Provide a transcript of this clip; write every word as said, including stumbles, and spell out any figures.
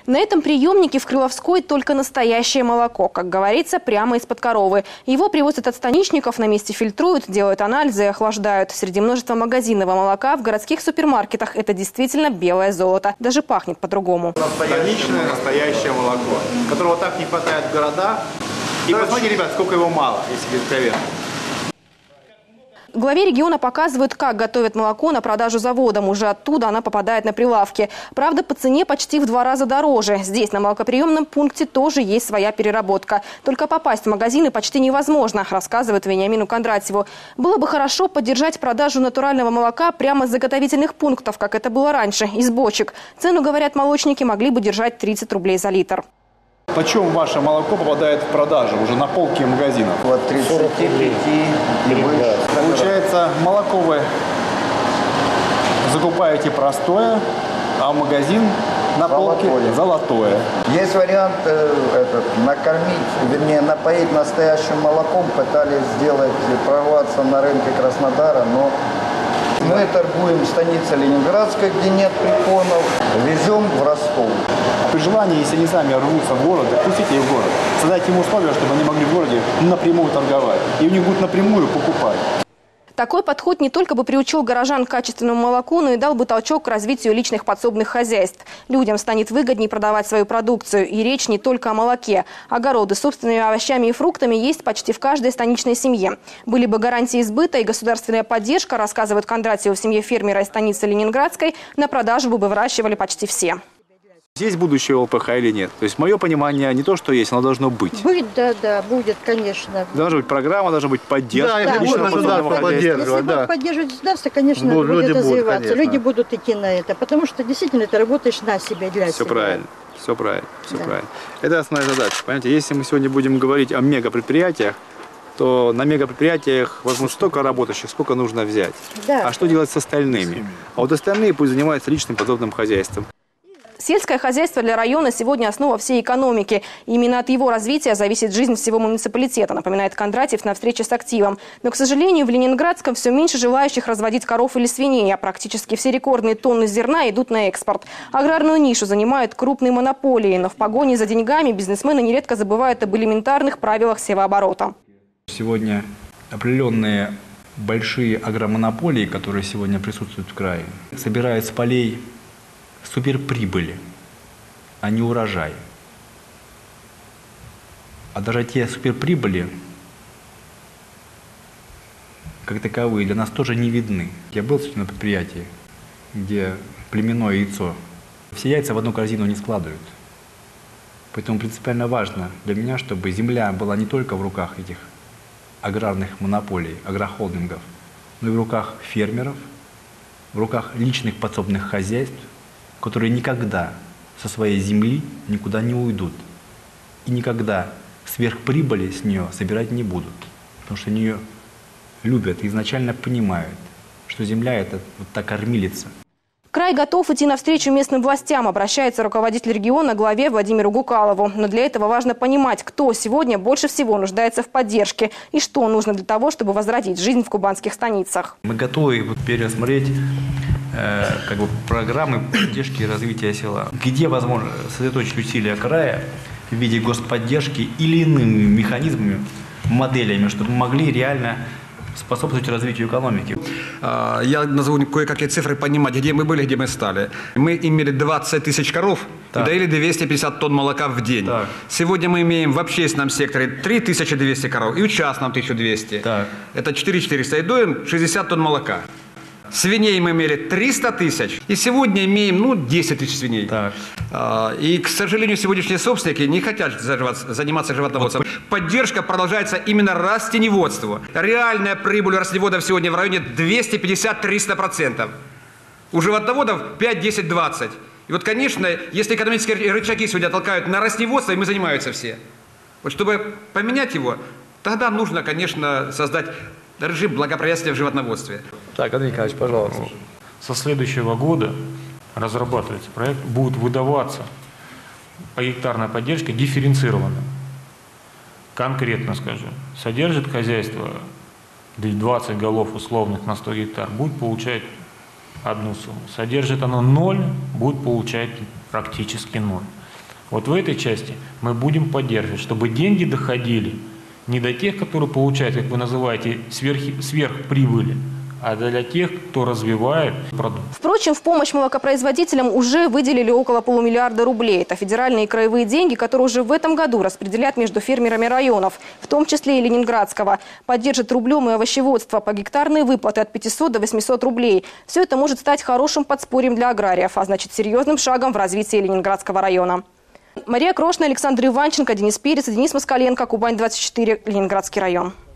На этом приемнике в Крыловской только настоящее молоко, как говорится, прямо из-под коровы. Его привозят от станичников, на месте фильтруют, делают анализы и охлаждают. Среди множества магазинного молока в городских супермаркетах это действительно белое золото. Даже пахнет по-другому. Станичное настоящее молоко, которого так не хватает в городах. И посмотрите, ребят, сколько его мало, если быть откровенным. Главе региона показывают, как готовят молоко на продажу заводам. Уже оттуда она попадает на прилавки. Правда, по цене почти в два раза дороже. Здесь, на молокоприемном пункте, тоже есть своя переработка. Только попасть в магазины почти невозможно, рассказывает Вениамину Кондратьеву. Было бы хорошо поддержать продажу натурального молока прямо с заготовительных пунктов, как это было раньше, из бочек. Цену, говорят молочники, могли бы держать тридцать рублей за литр. Почем ваше молоко попадает в продажу уже на полке магазинов? От тридцати пяти и выше. Получается, молоко вы закупаете простое, а магазин на полке золотое. Есть вариант э, этот, накормить, вернее напоить настоящим молоком. Пытались сделать, прорваться на рынке Краснодара, но мы торгуем в станице Ленинградской, где нет препонов, везем в Ростов. При желании, если они сами рвутся в город, пустите их в город. Создайте им условия, чтобы они могли в городе напрямую торговать. И у них будут напрямую покупать. Такой подход не только бы приучил горожан к качественному молоку, но и дал бы толчок к развитию личных подсобных хозяйств. Людям станет выгоднее продавать свою продукцию. И речь не только о молоке. Огороды с собственными овощами и фруктами есть почти в каждой станичной семье. Были бы гарантии сбыта и государственная поддержка, рассказывает Кондратьева, в семье фермера из станицы Ленинградской, на продажу бы выращивали почти все. Есть будущее ЛПХ или нет? То есть мое понимание не то, что есть, оно должно быть. Быть, да, да, будет, конечно. Должна быть программа, должна быть поддержка. Да, да, личного подсобного хозяйства. Если да. поддерживать государство, конечно, Будут, будет люди развиваться. будут, люди будут идти на это, потому что действительно ты работаешь на себя, для все себя. Правильно, все правильно, все да. правильно. Это основная задача. Понимаете, если мы сегодня будем говорить о мегапредприятиях, то на мегапредприятиях возможно столько работающих, сколько нужно взять. Да. А что делать с остальными? А вот остальные пусть занимаются личным подобным хозяйством. Сельское хозяйство для района сегодня основа всей экономики. Именно от его развития зависит жизнь всего муниципалитета, напоминает Кондратьев на встрече с активом. Но, к сожалению, в Ленинградском все меньше желающих разводить коров или свиней, а практически все рекордные тонны зерна идут на экспорт. Аграрную нишу занимают крупные монополии, но в погоне за деньгами бизнесмены нередко забывают об элементарных правилах севооборота. Сегодня определенные большие агромонополии, которые сегодня присутствуют в крае, собирают с полей суперприбыли, а не урожай. А даже те суперприбыли, как таковые, для нас тоже не видны. Я был на предприятии, где племенное яйцо. Все яйца в одну корзину не складывают. Поэтому принципиально важно для меня, чтобы земля была не только в руках этих аграрных монополий, агрохолдингов, но и в руках фермеров, в руках личных подсобных хозяйств, которые никогда со своей земли никуда не уйдут и никогда сверхприбыли с нее собирать не будут, потому что они ее любят и изначально понимают, что земля – это вот та кормилица. Край готов идти навстречу местным властям, обращается руководитель региона к главе Владимиру Гукалову. Но для этого важно понимать, кто сегодня больше всего нуждается в поддержке и что нужно для того, чтобы возродить жизнь в кубанских станицах. Мы готовы пересмотреть э, как бы, программы поддержки и развития села. Где возможно сосредоточить усилия края в виде господдержки или иными механизмами, моделями, чтобы мы могли реально способствовать развитию экономики. Я назову кое-какие цифры, понимать, где мы были, где мы стали. Мы имели двадцать тысяч коров так. и доили двести пятьдесят тонн молока в день. Так. Сегодня мы имеем в общественном секторе три тысячи двести коров и в частном тысячу двести. Так. Это четыре тысячи четыреста и доим шестьдесят тонн молока. Свиней мы имели триста тысяч, и сегодня имеем ну, десять тысяч свиней. Так. И, к сожалению, сегодняшние собственники не хотят заниматься животноводством. Поддержка продолжается именно растеневодству. Реальная прибыль у растеневодов сегодня в районе двести пятьдесят — триста процентов. У животноводов пять, десять, двадцать. И вот, конечно, если экономические рычаги сегодня толкают на растеневодство, им и занимаются все. Вот чтобы поменять его, тогда нужно, конечно, создать режим благоприятствия в животноводстве. Так, Андрей Николаевич, пожалуйста. Со следующего года разрабатывается проект, будет выдаваться по гектарной поддержке дифференцированно. Конкретно скажу, содержит хозяйство двадцать голов условных на сто гектар, будет получать одну сумму. Содержит оно ноль, будет получать практически ноль. Вот в этой части мы будем поддерживать, чтобы деньги доходили не до тех, которые получают, как вы называете, сверх, сверхприбыли, а для тех, кто развивает продукт. Впрочем, в помощь молокопроизводителям уже выделили около полумиллиарда рублей. Это федеральные и краевые деньги, которые уже в этом году распределят между фермерами районов, в том числе и Ленинградского. Поддержат рублем и овощеводство, погектарные выплаты от пятисот до восьмисот рублей. Все это может стать хорошим подспорьем для аграриев, а значит серьезным шагом в развитии Ленинградского района. Мария Крошна, Александр Иванченко, Денис Перец, Денис Москаленко, Кубань двадцать четыре, Ленинградский район.